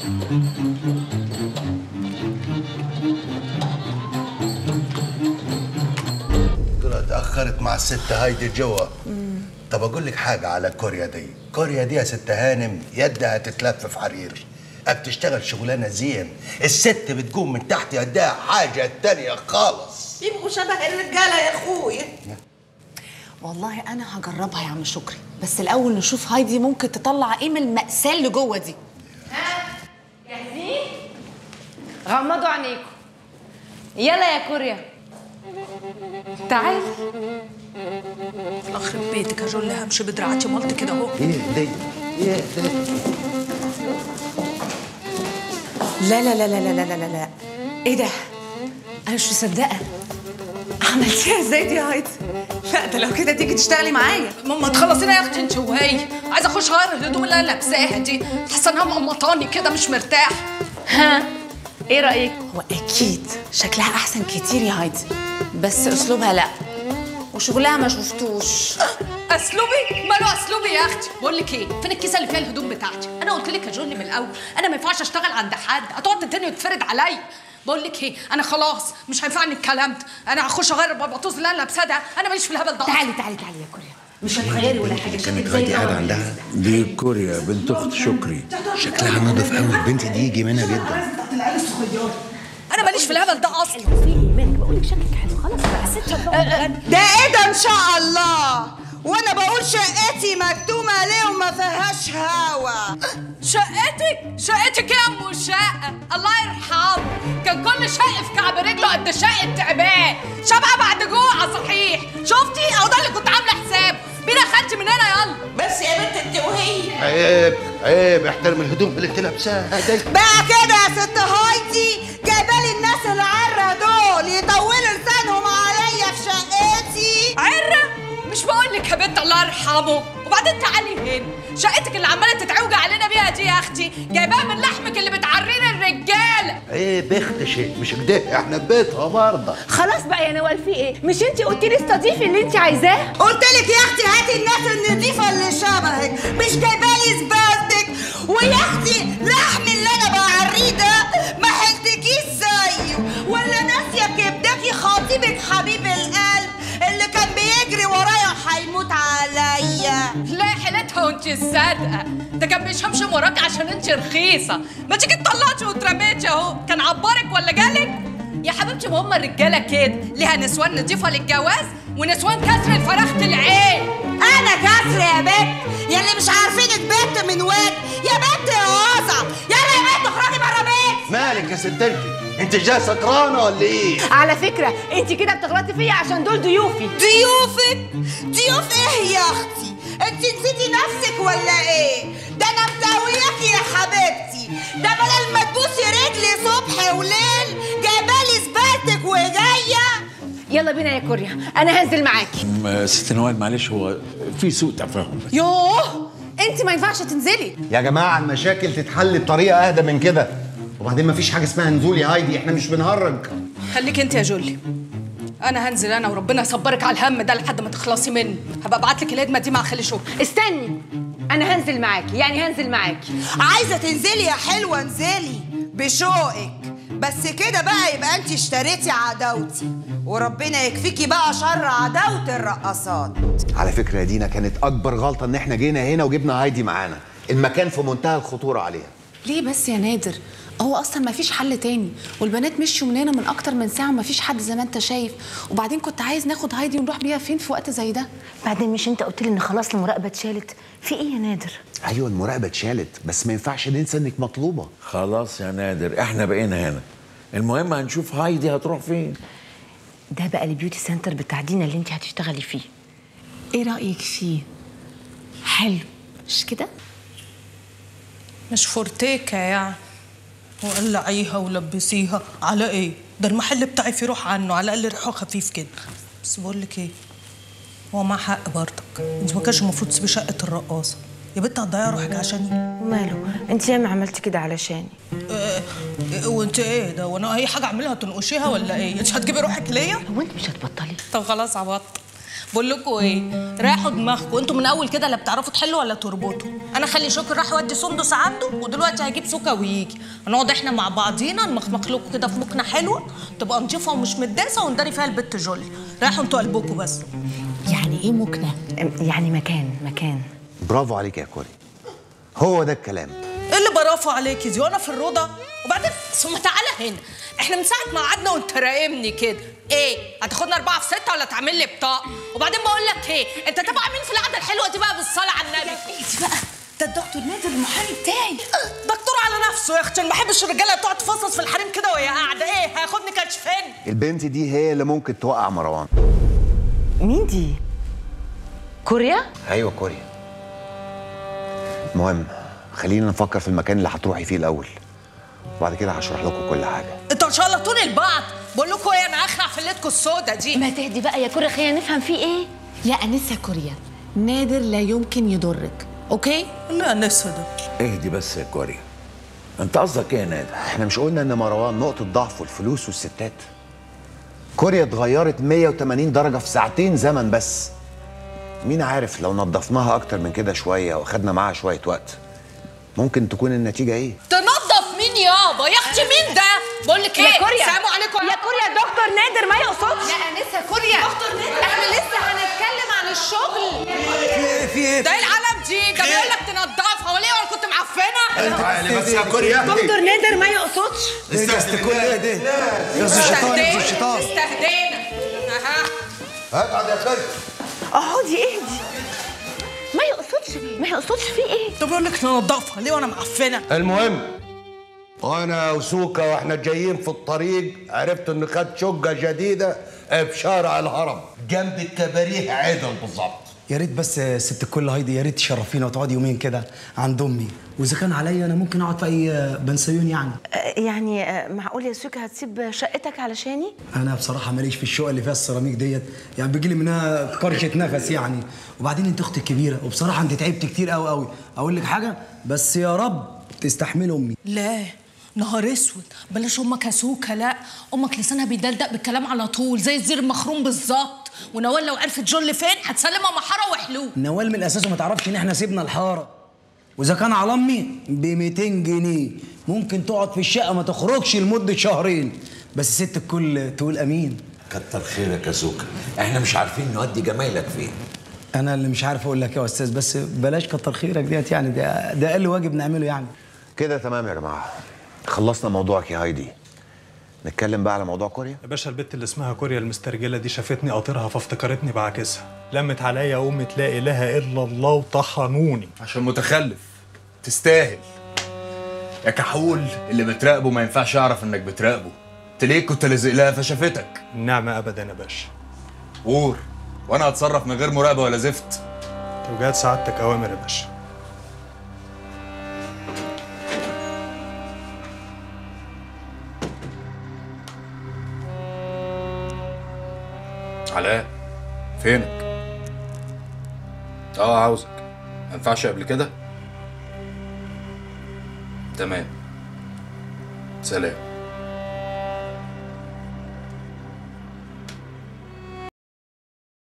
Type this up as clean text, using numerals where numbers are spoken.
طلعت اتأخرت مع الست هايدي جوا. طب اقول لك حاجة على كوريا دي، كوريا دي يا ست هانم يدها تتلف في حرير، بتشتغل شغلانة زين، الست بتقوم من تحت يدها حاجة تانية خالص. يبقوا شبه الرجالة يا اخويا. والله انا هجربها يا عم شكري، بس الاول نشوف هايدي ممكن تطلع ايه من المأساة اللي جوه دي. ها جاهزين؟ غمضوا عينيكم. يلا يا كوريا تعالي. اخرب بيتك يا جولي، همشي بدراعتي ملط كده اهو. ايه دي؟ ايه دي؟ لا لا لا لا لا لا لا لا، ايه ده؟ انا مش مصدقه. عملتيها ازاي دي يا هايدي؟ لا ده لو كده تيجي تشتغلي معايا. ماما تخلصينا يا اختي انت وهي، عايزه اخش اغير الهدوم اللي انا لابساها دي، حاسه انها مقمطاني كده مش مرتاح. ها ايه رايك؟ هو اكيد شكلها احسن كتير يا هايدي، بس اسلوبها لا، وشغلها ما شفتوش. اسلوبي؟ ماله اسلوبي يا اختي؟ بقول لك ايه، فين الكيسه اللي فيها الهدوم بتاعتي؟ انا قلت لك يا جولي من الاول انا ما ينفعش اشتغل عند حد، هتقعد تتني وتفرد عليا. بقول لك ايه، انا خلاص مش هينفعني الكلام ده، انا هخش اغير البطوز اللي انا لابساه ده، انا ماليش في الهبل ده. تعالي تعالي تعالي يا كوريا، مش هتغيري ولا حاجه. كانت هايدي قاعدة عندها؟ دي كوريا بنت اخت شكري، شكلها نضف قوي، البنت دي يجي منها جدا. انا ماليش في الهبل ده اصلا. في ايه مالك؟ بقول لك شكلك حلو خلاص بقى ست. ده ايه ده ان شاء الله؟ وانا بقول شقتي مكتومه ليه وما فيهاش هوا؟ شقتك يا ام الشقه الله يرحمه، كان كل شق في كعب رجله قد شقه تعبان، شبعه بعد جوع صحيح. شفتي اهو ده اللي كنت عامله حسابه. بينا خدتي من هنا يلا. بس يا بنت انت وهي عيب عيب، احترم الهدوم اللي انت لابساها دي. بقى كده يا ست هايدي جايبالي الناس العره دول يطولوا لسانهم عليا في شقتي. عره؟ مش بقول لك يا بنت الله يرحمه. وبعدين تعالي هنا، شقتك اللي عماله تتعوجي علينا بيها دي يا اختي جايباها من لحمك اللي بتعرين الرجاله. عيب اختشي، مش كده، احنا في بيتها برضه. خلاص بقى يا نوال في ايه؟ مش انتي قلتي لي استضيفي اللي انتي عايزاه؟ قلت لك يا اختي هاتي الناس النظيفه اللي شبهك، مش جايبالي زبالتك. ويا اختي لحم اللي انا بعريه ده ما حلتكيش زيه، ولا ناسيه كبدكي خطيبك حبيب القلب اللي كان بيجري ورايا هيموت عليا. لا حيلتها وانت الصادقه، ده كان بيشمشم وراك عشان انت رخيصه، ما تيجي اتطلقتي واترميتي اهو، كان عبرك ولا جالك؟ يا حبيبتي ما هم الرجاله كده، ليها نسوان نضيفه للجواز ونسوان كسر الفراخه العين. انا كسر يا بنت، يا اللي مش عارفينك بنت من واد يا بنت يا واسع. يلا يا بنت اخرجي بره بيت. مالك يا ست انت جايه سكرانه ولا ايه؟ على فكره انتي كده بتغلطي فيا عشان دول ضيوفي. ضيوفك؟ ضيوف ايه يا اختي؟ انت نسيتي نفسك ولا ايه؟ ده انا مداوياكي يا حبيبتي، ده بدل ما تبوسي رجلي صبح وليل جايبالي زبالتك وجايه. يلا بينا يا كوريا، انا هنزل معاكي. ست نوال معلش هو في سوء تفاهم. يوه انت ما ينفعش تنزلي يا جماعه، المشاكل تتحل بطريقه اهدى من كده، وبعدين مفيش حاجه اسمها نزول يا هايدي، احنا مش بنهرج. خليك انت يا جولي، انا هنزل انا وربنا يصبرك على الهم ده لحد ما تخلصي منه. هبقى ابعت لك الهدمه دي مع خالي شكري. استني، انا هنزل معاكي، يعني هنزل معاكي. عايزه تنزلي يا حلوه انزلي بشوقك، بس كده بقى يبقى انت اشتريتي عداوتي، وربنا يكفيكي بقى شر عداوه الرقصات. على فكره يا دينا، كانت اكبر غلطه ان احنا جينا هنا وجبنا هايدي معانا، المكان في منتهى الخطوره عليها. ليه بس يا نادر؟ هو اصلا ما فيش حل تاني، والبنات مشوا من هنا من اكتر من ساعه وما فيش حد زي ما انت شايف، وبعدين كنت عايز ناخد هايدي ونروح بيها فين في وقت زي ده؟ بعدين مش انت قلت لي ان خلاص المراقبه اتشالت؟ في ايه يا نادر؟ ايوه المراقبه اتشالت، بس ما ينفعش ننسى انك مطلوبه. خلاص يا نادر احنا بقينا هنا، المهم هنشوف هايدي هتروح فين. ده بقى البيوتي سنتر بتاع دينا اللي انت هتشتغلي فيه. ايه رايك فيه؟ حلو مش كده؟ مش فورتيكا يعني، وقلعيها ولبسيها على ايه؟ ده المحل بتاعي فيه روح عنه، على الاقل ريحه خفيف كده. بس بقول لك ايه، هو معاه حق برضك، انت ما كانش المفروض تسيبي شقه الرقاصه يا بنت، هتضيعي روحك عشاني. وماله؟ انت ياما عملتي كده علشاني. وانت ايه ده؟ وانا اي حاجه اعملها تنقشيها ولا ايه؟ انت هتجيبي روحك ليا؟ هو انت مش هتبطلي؟ طب خلاص عبطت. بقول لكم ايه، رايحوا دماغكم انتوا من اول كده لا بتعرفوا تحلوا ولا تربطوا. انا خلي شكر راح يودي سندس عنده، ودلوقتي هيجيب سوكا ويجي، هنقعد احنا مع بعضينا نمخمخ لكم كده في مكنه حلوه تبقى نضيفه ومش متداسه ونداري فيها البت جولي. رايحوا انتوا قلبكم بس. يعني ايه مكنه؟ يعني مكان. برافو عليك يا كوري، هو ده الكلام. ايه اللي برافو عليكي دي وانا في الروضه؟ وبعدين ثم تعالى هنا، احنا من ساعه ما قعدنا وانت راقمني كده، ايه هتاخدنا 4 في 6 ولا تعمل لي بطاقه؟ وبعدين بقول لك ايه، انت تبع مين في القعده الحلوه دي بقى بالصلاه على النبي؟ ايه بقى؟ ده الدكتور نادر المحامي بتاعي. دكتور على نفسه يا اختي، ما بحبش الرجاله تقعد تفصص في الحريم كده وهي قاعده. ايه هياخدني كشفين؟ البنت دي هي اللي ممكن توقع مروان. مين دي؟ كوريا؟ ايوه كوريا. المهم خلينا نفكر في المكان اللي هتروحي فيه الاول، وبعد كده هشرح لكم كل حاجه. انتوا ان شاء الله طول البعض. بقول لكم ايه، انا اخلع في ليلتكم السودا دي. ما تهدي بقى يا كوريا، خلينا نفهم فيه ايه. يا انسه كوريا، نادر لا يمكن يضرك، اوكي؟ لا نسى ده. اهدي بس يا كوريا، انت قصدك ايه يا نادر؟ احنا مش قلنا ان مروان نقطه ضعفه الفلوس والستات؟ كوريا اتغيرت 180 درجه في ساعتين زمن بس. مين عارف لو نظفناها اكتر من كده شويه واخدنا معاها شويه وقت ممكن تكون النتيجه ايه؟ تنظف مين يابا؟ يا اختي مين ده؟ بقول لك ايه، يا كوريا، السلام عليكم يا كوريا دكتور نادر ما يقصدش. يا انسه كوريا، دكتور نادر احنا لسه هنتكلم عن الشغل. في ايه؟ ده ايه العلم دي؟ ده بيقول لك تنضفها وليه وانا كنت معفنه؟ تعالي بس يا كوريا. دكتور نادر ما يقصدش. استهدينا. اها اقعد يا كوريا. اقعدي اهدي. ما يقصدش فيه ايه؟ طب بقول لك ننضفها ليه وانا معفنه؟ المهم وانا وسوكا واحنا جايين في الطريق عرفت انه خد شقه جديده بشارع الهرم جنب الكباريه عدل بالظبط. يا ريت بس ست الكل هايدي، يا ريت تشرفينا وتقعدي يومين كده عند امي، واذا كان عليا انا ممكن اقعد في اي بنسيون يعني. يعني معقول يا سوكا هتسيب شقتك علشاني؟ انا بصراحه ماليش في الشقه اللي فيها السيراميك ديت، يعني بيجي لي منها كرشه نفس يعني. وبعدين انت اختي الكبيره، وبصراحه انت تعبت كتير قوي قوي. اقول لك حاجه، بس يا رب تستحملي امي. لا نهار اسود، بلاش امك يا سوكا. لا امك لسانها بيدلدق بالكلام على طول زي الزير المخروم بالظبط. ونوال لو عرفت جول فين هتسلمها محاره وحلو. نوال من الاساس ما تعرفش ان احنا سيبنا الحاره، واذا كان على امي ب 200 جنيه ممكن تقعد في الشقه ما تخرجش لمده شهرين. بس ست الكل تقول امين. كتر خيرك يا سوكا، احنا مش عارفين نودي جمايلك فين. انا اللي مش عارف اقول لك يا استاذ، بس بلاش كتر خيرك ديت يعني، ده اقل واجب نعمله يعني. كده تمام يا جماعه، خلصنا موضوعك يا هايدي. نتكلم بقى على موضوع كوريا. يا باشا البت اللي اسمها كوريا المسترجله دي شافتني قاطرها فافتكرتني بعاكسها، لمت عليا وامي لا اله الا الله وطحنوني عشان متخلف. تستاهل يا كحول، اللي بتراقبه ما ينفعش يعرف انك بتراقبه. تلاقيك كنت لازق لها فشافتك. النعمه ابدا يا باشا. قول وانا هتصرف من غير مراقبه ولا زفت. توجيهات سعادتك اوامر يا باشا. علاء فينك؟ عاوزك. ما ينفعش قبل كده؟ تمام، سلام.